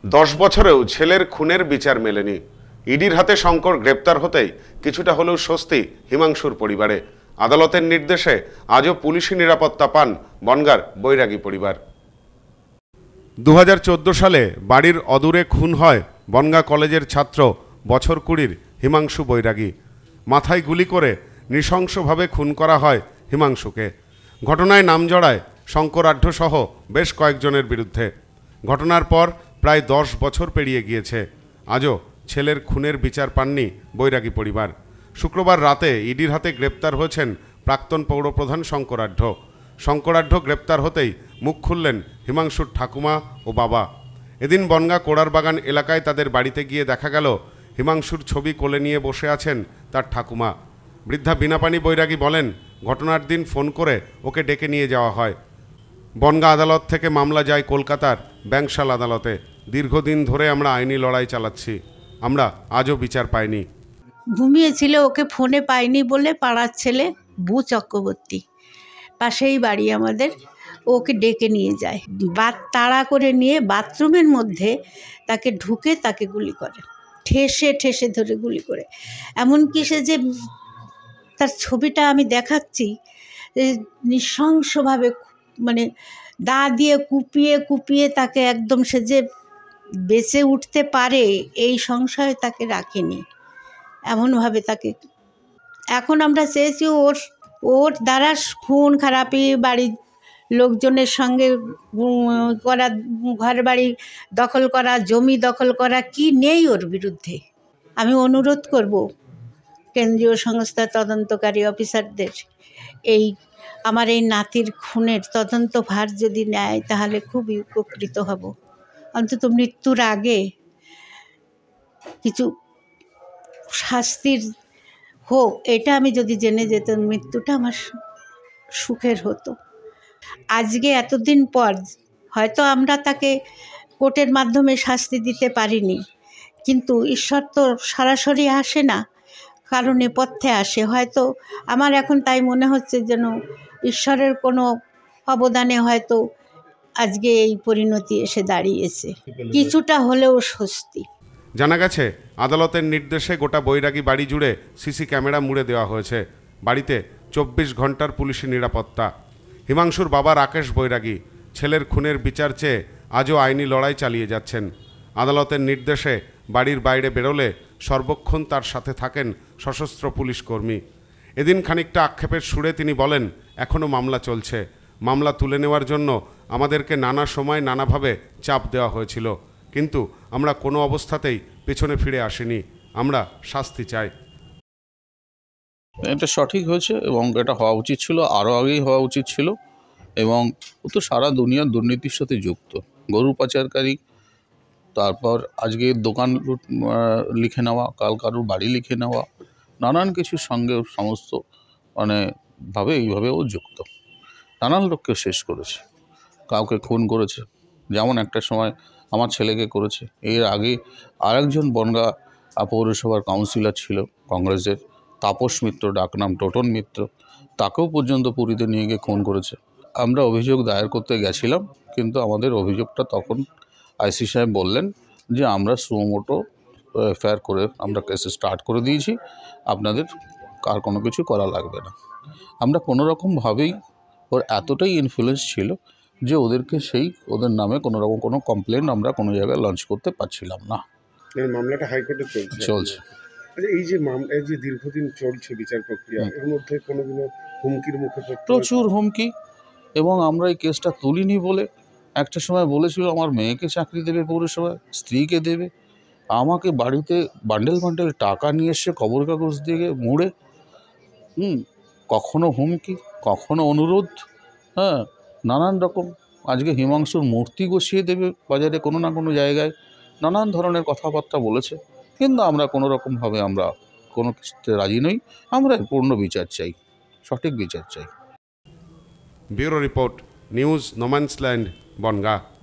10 বছরেও ছেলের খুনের বিচার মেলেনি। ইডির হাতে শঙ্কর গ্রেপ্তার হতেই কিছুটা হলেও স্বস্তি হিমাংশুর পরিবারে। আদালতের নির্দেশে আজও পুলিশি নিরাপত্তা পান বনগাঁর বৈরাগী পরিবার। 2014 সালে বাড়ির অদূরে খুন হয় বনগাঁ কলেজের ছাত্র বছর 20 হিমাংশু বৈরাগী। মাথায় গুলি করে নৃশংসভাবে খুন করা হয় হিমাংশুকে। ঘটনায় নাম জড়ায় শঙ্করাঢ্য সহ বেশ কয়েকজনের বিরুদ্ধে। ঘটনার পর প্রায় 10 বছর পেরিয়ে গিয়েছে। আজও ছেলের খুনের বিচার পাননি বৈরাগী পরিবার। শুক্রবার রাতে ইডির হাতে গ্রেপ্তার হয়েছেন প্রাক্তন পৌরপ্রধান শঙ্করাঢ্য। শঙ্করাঢ্য গ্রেপ্তার হতেই মুখ খুললেন হিমাংশুর ঠাকুমা ও বাবা। এদিন বনগাঁ কোড়ারবাগান এলাকায় তাদের বাড়িতে গিয়ে দেখা গেল হিমাংশুর ছবি কোলে নিয়ে বসে আছেন তার ঠাকুমা। বৃদ্ধা বিনাপানি বৈরাগী বলেন, ঘটনার দিন ফোন করে ওকে ডেকে নিয়ে যাওয়া হয়। বনগাঁ আদালত থেকে মামলা যায় কলকাতার ব্যাংশাল আদালতে। দীর্ঘদিন ধরে আমরা আইনি লড়াই চালাচ্ছি, আমরা আজও বিচার পাইনি। ঘুমিয়েছিল, ওকে ফোনে পাইনি বলে পাড়ার ছেলে বু চক্রবর্তী, পাশেই বাড়ি আমাদের, ওকে ডেকে নিয়ে যায়। তাড়া করে নিয়ে বাথরুমের মধ্যে তাকে ঢুকে তাকে গুলি করে, ঠেসে ঠেসে ধরে গুলি করে। এমনকি সে যে তার ছবিটা আমি দেখাচ্ছি, নৃশংসভাবে মানে দা দিয়ে কুপিয়ে কুপিয়ে তাকে একদম, সে যে বেঁচে উঠতে পারে এই সংশয়ে তাকে রাখেনি, এমনভাবে তাকে। এখন আমরা চেয়েছি ওর দ্বারা খুন খারাপি, বাড়ির লোকজনের সঙ্গে করা, ঘর বাড়ি দখল করা, জমি দখল করা, কি নেই ওর বিরুদ্ধে। আমি অনুরোধ করব কেন্দ্রীয় সংস্থার তদন্তকারী অফিসারদের, আমার এই নাতির খুনের তদন্ত ভার যদি নেয় তাহলে খুবই উপকৃত হব। অন্তত মৃত্যুর আগে কিছু শাস্তির হোক, এটা আমি যদি জেনে যেতাম, মৃত্যুটা আমার সুখের হতো। আজকে এতদিন পর হয়তো আমরা তাকে কোর্টের মাধ্যমে শাস্তি দিতে পারিনি, কিন্তু ঈশ্বর তো সরাসরি আসে না, কারো নেপথ্যে আসে। হয়তো আমার এখন তাই মনে হচ্ছে যেন ঈশ্বরের কোনো অবদানে হয়তো আজকে এই পরিণতি এসে দাঁড়িয়েছে, কিছুটা হলেও স্বস্তি। জানা গেছে, আদালতের নির্দেশে গোটা বৈরাগী বাড়ি জুড়ে সিসি ক্যামেরা মুড়ে দেওয়া হয়েছে। বাড়িতে 24 ঘন্টার পুলিশি নিরাপত্তা। হিমাংশুর বাবা রাকেশ বৈরাগী ছেলের খুনের বিচার চেয়ে আজও আইনি লড়াই চালিয়ে যাচ্ছেন। আদালতের নির্দেশে বাড়ির বাইরে বেরোলে সর্বক্ষণ তার সাথে থাকেন সশস্ত্র পুলিশ কর্মী। এদিন খানিকটা আক্ষেপের সুরে তিনি বলেন, এখনও মামলা চলছে। মামলা তুলে নেওয়ার জন্য আমাদেরকে নানা সময় নানাভাবে চাপ দেওয়া হয়েছিল, কিন্তু আমরা কোনো অবস্থাতেই পেছনে ফিরে আসিনি। আমরা শাস্তি চাই। এটা সঠিক হয়েছে এবং এটা হওয়া উচিত ছিল, আরও আগেই হওয়া উচিত ছিল। এবং ও তো সারা দুনিয়ার দুর্নীতির সাথে যুক্ত, গরু পাচারকারী, তারপর আজকে দোকান লিখে নেওয়া, কাল কারুর বাড়ি লিখে নেওয়া, নানান কিছুর সঙ্গে সমস্ত ভাবে এইভাবে ও যুক্ত। নানান লোককে শেষ করেছে, কাউকে খুন করেছে, যেমন একটা সময় আমার ছেলেকে করেছে। এর আগে আরেকজন বনগাঁ পৌরসভার কাউন্সিলর ছিল কংগ্রেসের, তাপস মিত্র, ডাকনাম টোটন মিত্র, তাকেও পর্যন্ত পুরীতে নিয়ে গিয়ে খুন করেছে। আমরা অভিযোগ দায়ের করতে গেছিলাম, কিন্তু আমাদের অভিযোগটা তখন আইসি সাহেব বললেন যে আমরা সুমোটো এফআইআর করে আমরা কেস স্টার্ট করে দিয়েছি, আপনাদের আর কোনো কিছু করা লাগবে না। আমরা কোনো রকমভাবেই, ওর এতটাই ইনফ্লুয়েন্স ছিল যে ওদের নামে কোনো রকম কোনো কমপ্লেন আমরা কোনো জায়গায় লঞ্চ করতে পারছিলাম না। মামলাটা হাইকোর্টে চলছে। আচ্ছা, এই যে দীর্ঘদিন চলছে বিচার প্রক্রিয়া, এর মধ্যে কোনোদিনও হুমকির মুখে প্রচুর হুমকি। এবং আমরা এই কেসটা তুলিনি বলে একটা সময় বলেছিল আমার মেয়েকে চাকরি দেবে পৌরসভায়, স্ত্রীকে দেবে, আমাকে বাড়িতে বান্ডেল বান্ডেল টাকা নিয়ে এসে খবর কাগজ দিয়ে মুড়ে, কখনো হুমকি, কখনো অনুরোধ, নানান রকম। আজকে হিমাংশুর মূর্তি বসিয়ে দেবে বাজারে কোনো না কোনো জায়গায়, নানান ধরনের কথাবার্তা বলেছে। কিন্তু আমরা কোনো রকমভাবে আমরা কোনো কিছুতে রাজি নই। আমরা পূর্ণ বিচার চাই, সঠিক বিচার চাই। Bureau report, news no man's land, Bongaon.